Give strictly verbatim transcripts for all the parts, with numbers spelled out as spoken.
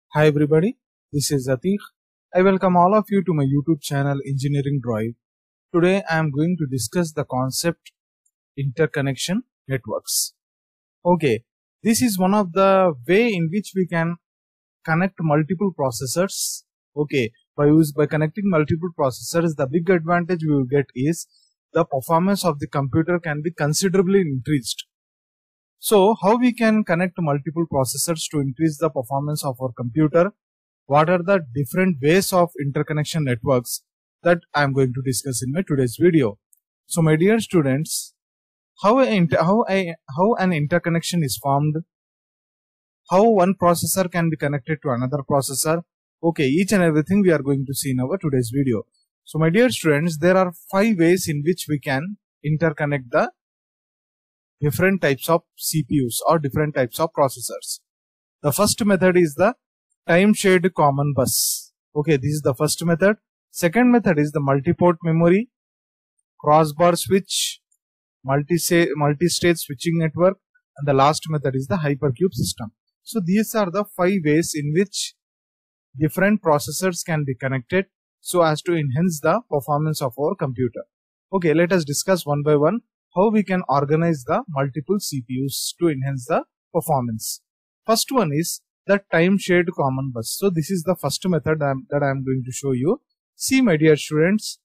Hi everybody, this is Atiq. I welcome all of you to my YouTube channel Engineering Drive. Today I am going to discuss the concept interconnection networks. Okay, this is one of the way in which we can connect multiple processors. Okay, by use by connecting multiple processors, the big advantage we will get is the performance of the computer can be considerably increased. So, how we can connect multiple processors to increase the performance of our computer? What are the different ways of interconnection networks that I am going to discuss in my today's video. So, my dear students, how, a, how, a, how an interconnection is formed, how one processor can be connected to another processor. Okay, each and everything we are going to see in our today's video. So, my dear students, there are five ways in which we can interconnect the different types of C P Us or different types of processors. The first method is the time shared common bus. Okay, this is the first method. Second method is the multi-port memory, crossbar switch, multi-state multi-state switching network, and the last method is the hypercube system. So these are the five ways in which different processors can be connected so as to enhance the performance of our computer. Okay, let us discuss one by one how we can organize the multiple C P Us to enhance the performance. First one is the time shared common bus. So this is the first method I'm, that I am going to show you. See, my dear students,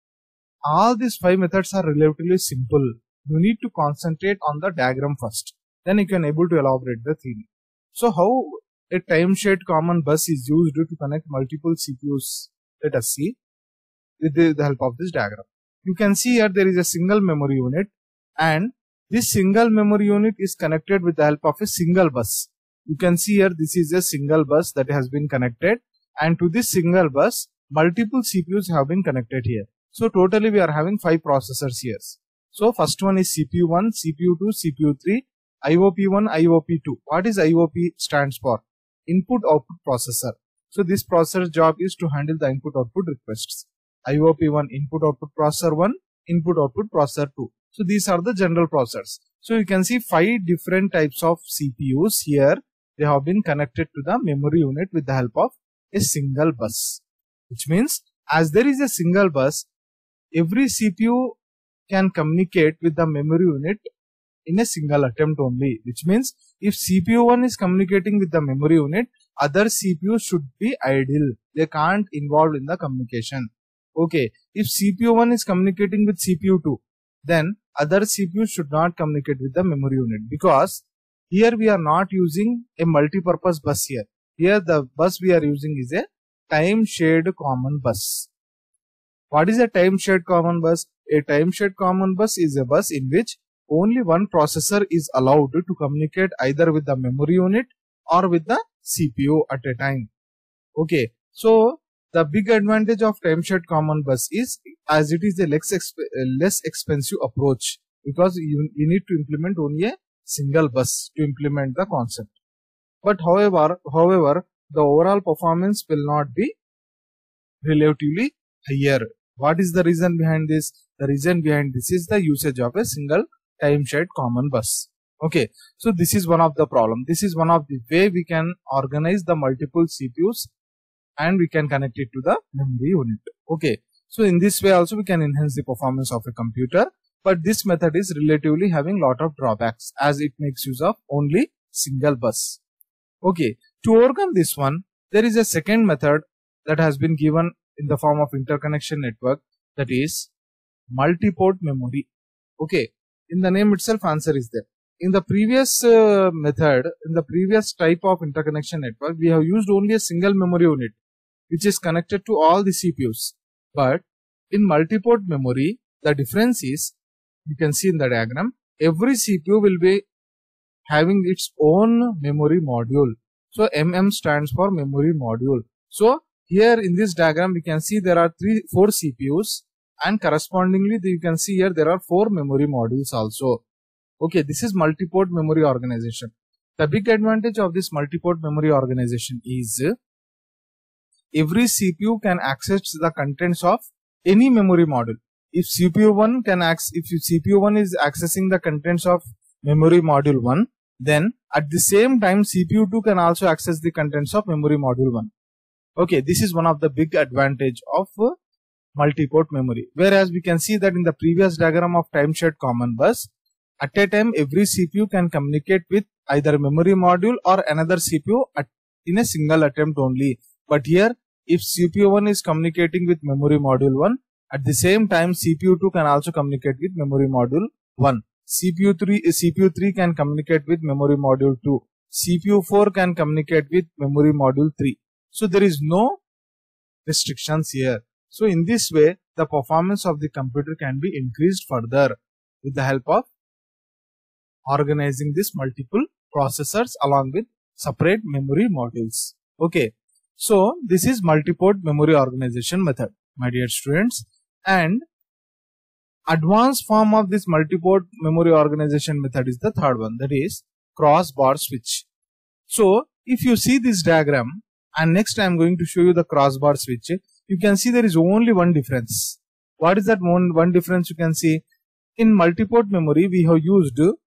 all these five methods are relatively simple. You need to concentrate on the diagram first. Then you can able to elaborate the theory. So how a time shared common bus is used to connect multiple C P Us? Let us see with the, the help of this diagram. You can see here there is a single memory unit, and this single memory unit is connected with the help of a single bus. You can see here this is a single bus that has been connected, and to this single bus multiple C P Us have been connected here. So totally we are having five processors here. So first one is C P U one, C P U two, C P U three, I O P one, I O P two. What is I O P stands for? Input Output Processor. So this processor's job is to handle the input output requests. I O P one, input output processor one, input output processor two. So these are the general processors. So you can see five different types of C P Us here. They have been connected to the memory unit with the help of a single bus. Which means as there is a single bus, every C P U can communicate with the memory unit in a single attempt only. Which means if C P U one is communicating with the memory unit, other C P Us should be idle. They can't involve in the communication. Okay, if C P U one is communicating with C P U two, then other C P Us should not communicate with the memory unit, because here we are not using a multi-purpose bus here. Here the bus we are using is a time shared common bus. What is a time shared common bus? A time shared common bus is a bus in which only one processor is allowed to communicate either with the memory unit or with the C P U at a time. Okay, so the big advantage of time shared common bus is as it is a less, exp less expensive approach, because you, you need to implement only a single bus to implement the concept. But however, however, the overall performance will not be relatively higher. What is the reason behind this? The reason behind this is the usage of a single time shared common bus. Okay, so this is one of the problem. This is one of the way we can organize the multiple C P Us and we can connect it to the memory unit. Okay, so in this way also we can enhance the performance of a computer, but this method is relatively having lot of drawbacks as it makes use of only single bus. Okay, to overcome this one, there is a second method that has been given in the form of interconnection network, that is multi-port memory. Okay, in the name itself answer is there. In the previous uh, method, in the previous type of interconnection network, we have used only a single memory unit which is connected to all the C P Us. But in multi-port memory, the difference is, you can see in the diagram, every C P U will be having its own memory module. So M M stands for memory module. So here in this diagram, we can see there are three, four C P Us, and correspondingly you can see here there are four memory modules also. Okay, this is multi-port memory organization. The big advantage of this multi-port memory organization is every C P U can access the contents of any memory module. If C P U one can access, if C P U one is accessing the contents of memory module one, Then at the same time C P U two can also access the contents of memory module one. Okay, this is one of the big advantage of uh, multi-port memory. Whereas we can see that in the previous diagram of time shared common bus, at a time every C P U can communicate with either memory module or another C P U at, in a single attempt only. But here, if C P U one is communicating with memory module one, at the same time C P U two can also communicate with memory module one. C P U three, C P U three can communicate with memory module two. C P U four can communicate with memory module three. So there is no restrictions here. So in this way, the performance of the computer can be increased further with the help of organizing these multiple processors along with separate memory modules. Okay, so this is multi-port memory organization method, my dear students. And advanced form of this multi-port memory organization method is the third one, that is crossbar switch. So if you see this diagram, and next I am going to show you the crossbar switch, you can see there is only one difference. What is that one, one difference you can see? In multi-port memory, we have used, let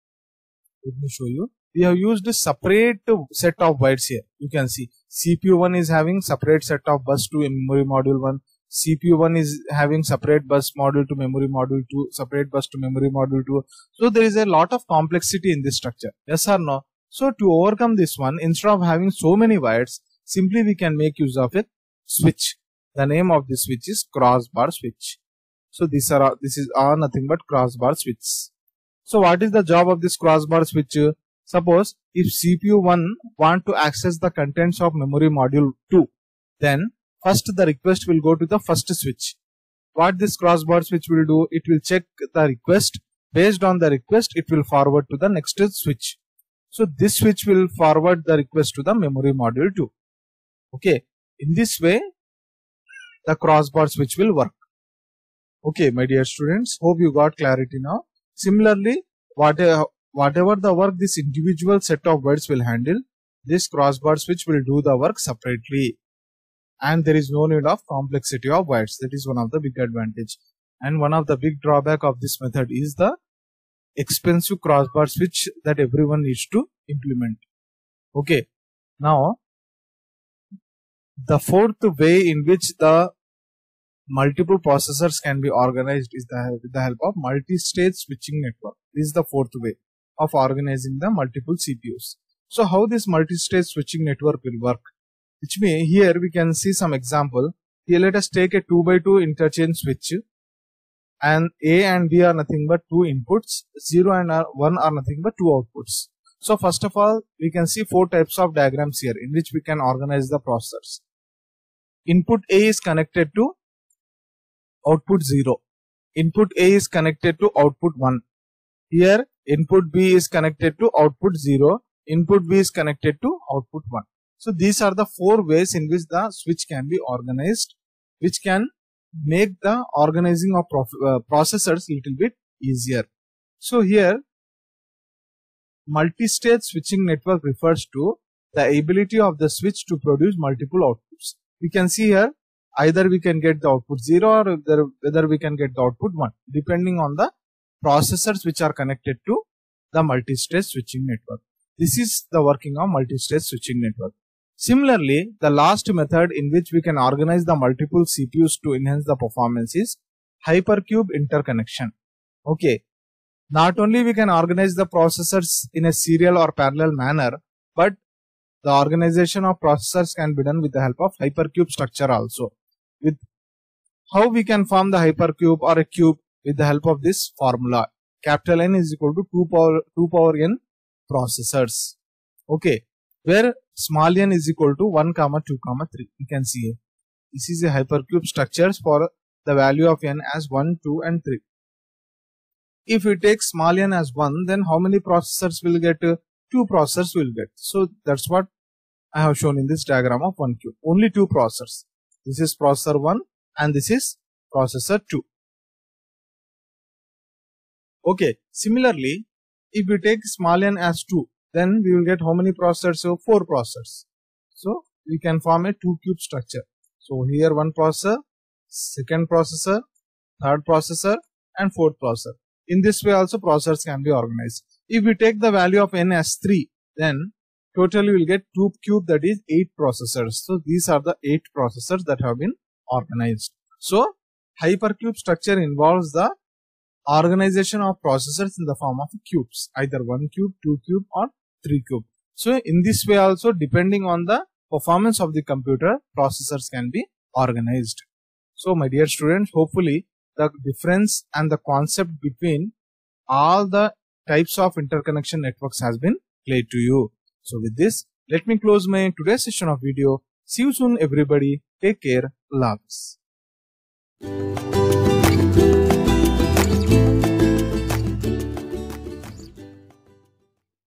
me show you, we have used a separate set of bytes here. You can see C P U one is having separate set of bus to memory module one, C P U one is having separate bus module to memory module two, separate bus to memory module two. So there is a lot of complexity in this structure. Yes or no? So to overcome this one, instead of having so many bytes, simply we can make use of a switch. The name of this switch is crossbar switch. So these are this is are nothing but crossbar switches. So what is the job of this crossbar switch? Suppose if C P U one want to access the contents of memory module two, then first the request will go to the first switch. What this crossbar switch will do? It will check the request. Based on the request, it will forward to the next switch. So this switch will forward the request to the memory module two. Okay, in this way the crossbar switch will work. Okay, my dear students, hope you got clarity now. Similarly, whatever, whatever the work this individual set of bytes will handle, this crossbar switch will do the work separately. And there is no need of complexity of bytes. That is one of the big advantage. And one of the big drawback of this method is the expensive crossbar switch that everyone needs to implement. Okay, now the fourth way in which the multiple processors can be organized is the, with the help of multi-stage switching network. This is the fourth way of organizing the multiple C P Us. So how this multi-stage switching network will work? Which means here we can see some example. Here let us take a two by two interchange switch, and A and B are nothing but two inputs, zero and one are nothing but two outputs. So first of all, we can see four types of diagrams here in which we can organize the processors. Input A is connected to output zero. Input A is connected to output one. Here input B is connected to output zero. Input B is connected to output one. So these are the four ways in which the switch can be organized, which can make the organizing of uh, processors little bit easier. So here multi-stage switching network refers to the ability of the switch to produce multiple outputs. We can see here either we can get the output zero or whether, whether we can get the output one, depending on the processors which are connected to the multi-stage switching network. This is the working of multi-stage switching network. Similarly, the last method in which we can organize the multiple C P Us to enhance the performance is hypercube interconnection. Okay, not only we can organize the processors in a serial or parallel manner, but the organization of processors can be done with the help of hypercube structure also. With how we can form the hypercube or a cube with the help of this formula. Capital N is equal to two power, two power n processors. Okay, where small n is equal to one comma two comma three. You can see here. This is a hypercube structures for the value of n as one, two and three. If we take small n as one, then how many processors will get? Two processors will get. So that's what I have shown in this diagram of one cube. Only two processors. This is processor one and this is processor two. Okay. Similarly, if we take small n as two, then we will get how many processors? So four processors. So we can form a two cube structure. So here one processor, second processor, third processor and fourth processor. In this way also processors can be organized. If we take the value of n as three, then totally we will get two cube, that is eight processors. So these are the eight processors that have been organized. So hypercube structure involves the organization of processors in the form of cubes, either one cube, two cube or three cube. So in this way also, depending on the performance of the computer, processors can be organized. So my dear students, hopefully the difference and the concept between all the types of interconnection networks has been played to you. So with this, let me close my today's session of video. See you soon everybody. Take care. Loves.